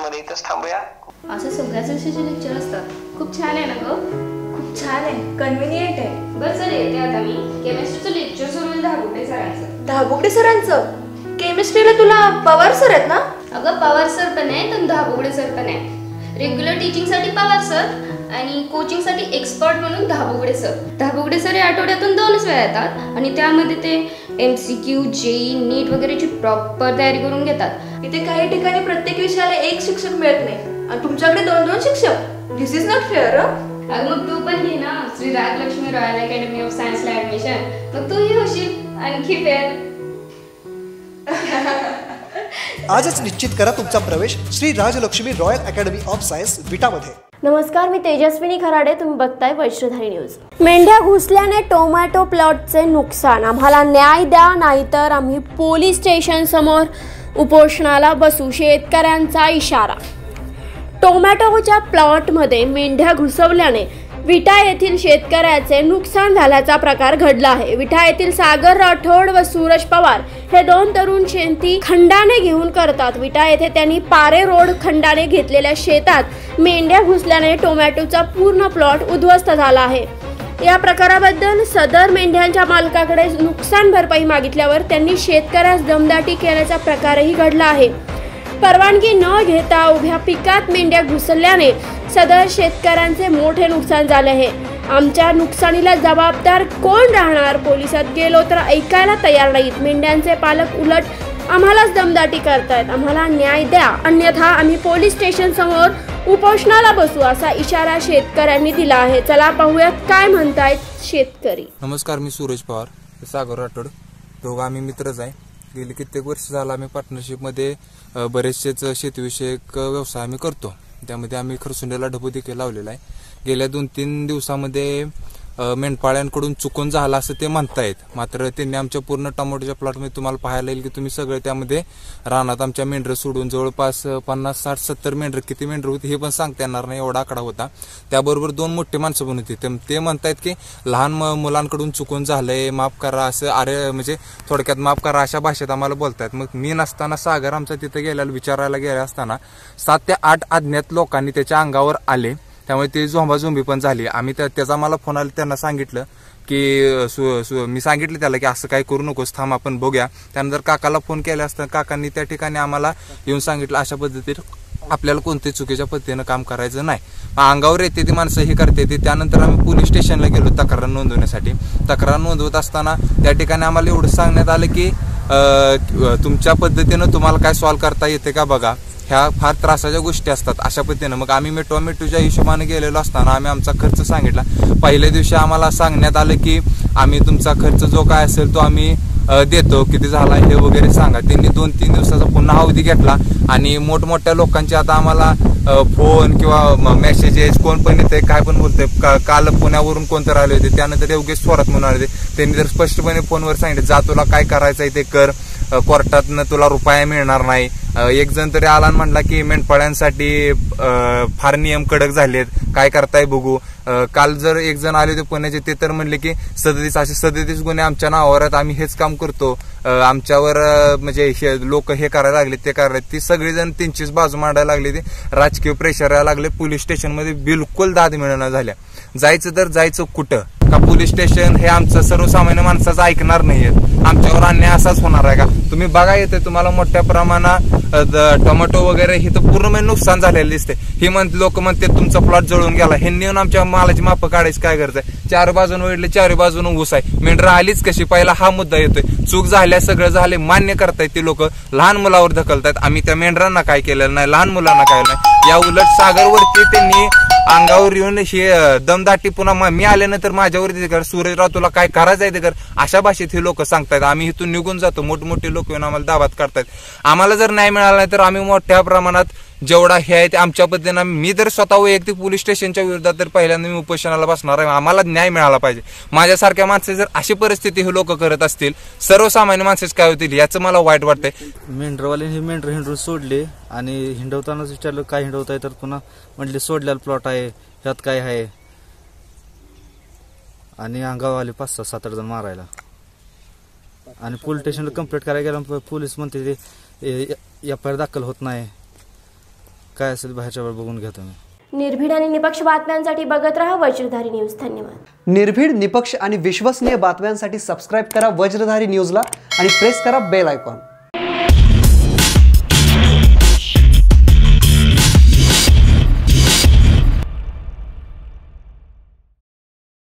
मध्ये इथंच थांबूया. असं सगळ्याच विषयाचे लेक्चर असतात. खूप छान आहे ना ग? खूप छान आहे, कन्व्हिनियंट आहे. बरं चल येते आता मी. केमिस्ट्रीचं लेक्चर सुरू आहे धाबुगडे सरांचं. धाबुगडे सरांचं? केमिस्ट्रीला तुला पवार सर आहेत ना? अगं पवार सर पण आहे आणि धाबुगडे सर पण आहे. रेग्युलर टीचिंगसाठी पवार सर आणि कोचिंगसाठी एक्सपर्ट म्हणून धाबुगडे सर. धाबुगडे सर या आठवड्यातून 2च वेळा येतात आणि त्यामध्ये ते MCQ, JEE, नीट वगैरेची प्रॉपर तयारी करून घेतात. इथे काही ठिकाणी प्रत्येक विषयाला एक शिक्षक मिळत नाही आणि तुमच्याकडे 2-2 शिक्षक. This is not fair. अगं मग तू पण घे ना Shri Rajalakshmi royal academy of सायन्सला ऍडमिशन. मग तूही होशील आणखी फेअर. आजच निश्चित करा तुमचा प्रवेश Shri Rajalakshmi royal academy of science विटामध्ये. नमस्कार, मी तेजस्विनी खराडे. तुम्ही बघताय वैश्रधारी न्यूज. मेंढ्या घुसल्याने टोमॅटो प्लॉटचे नुकसान. आम्हाला न्याय द्या, नाहीतर आम्ही पोलीस स्टेशन समोर उपोषणाला बसू, शेतकऱ्यांचा इशारा. टोमॅटोच्या प्लॉटमध्ये मेंढ्या घुसवल्याने विटा येथील शेतकऱ्याचे नुकसान झाल्याचा प्रकार घडला आहे. विटा येथील सागर राठोड व सूरज पवार हे 2 तरुण शेती खंडाने घेऊन करतात. विटा येथे त्यांनी पारे रोड खंडाने घेतलेल्या शेतात मेंढ्या घुसल्याने टोमॅटोचा पूर्ण प्लॉट उद्ध्वस्त झाला आहे. या प्रकाराबद्दल सदर मेंढ्यांच्या मालकाकडे नुकसान भरपाई मागितल्यावर त्यांनी शेतकऱ्यास दमदाटी केल्याचा प्रकारही घडला आहे. परवानगी न घेता उभ्या पिकात मेंढ्या घुसल्याने सदर शेतकऱ्यांचे मोठे नुकसान झाले आहे. आमच्या नुकसानीला जबाबदार कोण राहणार? पोलिसात गेलो तर ऐकायला तयार नाहीत. मेंढ्यांचे पालक उलट आम्हालाच दमदाटी करतायत. आम्हाला न्याय द्या, अन्यथा आम्ही पोलीस स्टेशन समोर उपोषणाला बसू, असा इशारा शेतकऱ्यांनी दिला आहे. चला पाहूयात काय म्हणतायत शेतकरी. नमस्कार, मी सूरज पवार, सागर राठोड. दोघं आम्ही मित्रच आहे. गेली कित्येक वर्ष झालं आम्ही पार्टनरशिपमध्ये बरेचसेच शेतीविषयक व्यवसाय आम्ही करतो. त्यामध्ये आम्ही खरसुंड्याला ढबू देखील लावलेला आहे. गेल्या 2-3 दिवसामध्ये मेंढपाळ्यांकडून चुकून झाला असं ते म्हणतायत. मात्र त्यांनी आमच्या पूर्ण टोमॅटोच्या प्लॉटमध्ये तुम्हाला पाहायला येईल की तुम्ही सगळे त्यामध्ये रानात आमच्या मेंढरं सोडून जवळपास 50, 60, 70 मेंढरं, किती मेंढरं होती हे पण सांगता येणार नाही, एवढा आकडा होता. त्याबरोबर 2 मोठे माणसं पण होती. ते म्हणतायत की लहान मुलांकडून चुकून झालंय, माफ करा, असं अरे म्हणजे थोडक्यात माफ करा अशा भाषेत आम्हाला बोलतायत. मग मी नसताना सागर आमचा तिथे गेल्याला विचारायला गेला असताना 7 ते 8 अज्ञात लोकांनी त्याच्या अंगावर आले. त्यामुळे ते झोंबाझोंबी पण झाली. आम्ही त्याचा मला फोन आला, त्यांना सांगितलं की मी सांगितलं त्याला की असं काय करू नकोस, थांब आपण बघूया. त्यानंतर काकाला फोन केला असता काकांनी त्या ठिकाणी आम्हाला येऊन सांगितलं अशा पद्धतीने आपल्याला कोणत्याही चुकीच्या पद्धतीनं काम करायचं नाही. अंगावर येते ती माणसं हे करते ती. त्यानंतर आम्ही पोलीस स्टेशनला गेलो तक्रार नोंदवण्यासाठी. तक्रार नोंदवत असताना त्या ठिकाणी आम्हाला एवढं सांगण्यात आलं की तुमच्या पद्धतीनं तुम्हाला काय सॉल्व्ह करता येते का बघा, ह्या फार त्रासाच्या गोष्टी असतात अशा पद्धतीनं. मग आम्ही टोमॅटोच्या हिशोबाने गेलेलो असताना आम्ही आमचा खर्च सांगितला. पहिल्या दिवशी आम्हाला सांगण्यात आलं की आम्ही तुमचा खर्च जो काय असेल तो आम्ही देतो, किती झाला हे वगैरे सांगा. त्यांनी 2-3 दिवसाचा पुन्हा अवधी घेतला आणि मोठमोठ्या लोकांचे आता आम्हाला फोन किंवा मेसेजेस कोण पण येते काय पण बोलते. काल पुण्यावरून कोणतं आले होते, त्यानंतर योगेश थोरात म्हणून आले होते. त्यांनी तर स्पष्टपणे फोनवर सांगितलं जा तुला काय करायचं आहे ते कर, कोर्टातनं तुला रुपया मिळणार नाही. एक जण तरी आला म्हणला की मेंढपाळ्यांसाठी फार नियम कडक झालेत, काय करताय बघू. काल जर एक जण आले होते पुण्याचे, ते तर म्हणले की 37 गुन्हे आमच्या नावावर आहेत, आम्ही हेच काम करतो, आमच्यावर म्हणजे लोक हे करायला लागले ते करायला. ती सगळेजण त्यांचीच बाजू मांडायला लागली. ते राजकीय प्रेशर यायला लागले. पोलीस स्टेशनमध्ये बिलकुल दाद मिळणार झाल्या. जायचं तर जायचं कुठं? का पोलीस स्टेशन हे आमचं सर्वसामान्य माणसाचं ऐकणार नाहीयेत? आमच्यावर अन्याय असाच होणार आहे का? तुम्ही बघा येते तुम्हाला मोठ्या प्रमाणात टोमॅटो वगैरे हे तर पूर्ण नुकसान झालेलं दिसते. ही लोक म्हणते तुमचा प्लॉट जळून गेला. हे नेऊन आमच्या मालाची माप काढायची काय गरज आहे? 4 बाजून वळले, 4 बाजून ऊस आहे. मेंढरं आलीच कशी? पहिला हा मुद्दा येतोय. चूक झाल्या, सगळं झाले मान्य करतायत ती लोक, लहान मुलावर ढकलतायत. आम्ही त्या मेंढरांना काय केलेलं नाही, लहान मुलांना काय नाही. या उलट सागरवरती त्यांनी अंगावर येऊन हे दमदाटी, पुन्हा मी आल्यानंतर माझ्यावरती कर, सूरजराव तुला काय करायचंय ते कर, अशा भाषेत हे लोक सांगतायत. आम्ही इथून निघून जातो. मोठमोठे लोक येऊन आम्हाला दाबात काढतायत. आम्हाला जर न्याय मिळाला नाही तर आम्ही मोठ्या प्रमाणात जेवढा हे आहे ते आमच्या पद्धतीनं मी जर स्वतः वैयक्तिक पोलीस स्टेशनच्या विरोधात तर पहिल्यांदा मी उपोषणाला बसणार आहे. आम्हाला न्याय मिळाला पाहिजे. माझ्यासारख्या माणसं जर अशी परिस्थिती हे लोक करत असतील, सर्वसामान्य माणसेच काय होतील याचं मला वाईट वाटतंय. मेंढरवाल्यांनी हे मेंढर हिंडून सोडले आणि हिंडवतानाच विचारलं काय हिंडवताय, तर पुन्हा म्हटले सोडलेला प्लॉट आहे, ह्यात काय आहे, आणि अंगावर आले 5-7 जण मारायला. आणि पोलीस स्टेशनला कंप्लेंट करायला गेला, पोलीस म्हणते ते FIR दाखल होत नाही, काय असेल बाहेरच्यावर बघून घ्या तुम्ही. निर्भीड आणि निपक्ष बातम्यांसाठी बघत राहा वज्रधारी न्यूज. धन्यवाद. निर्भीड, निपक्ष आणि विश्वसनीय बातम्यांसाठी सबस्क्राईब करा वज्रधारी न्यूजला आणि प्रेस करा बेल आयकॉन.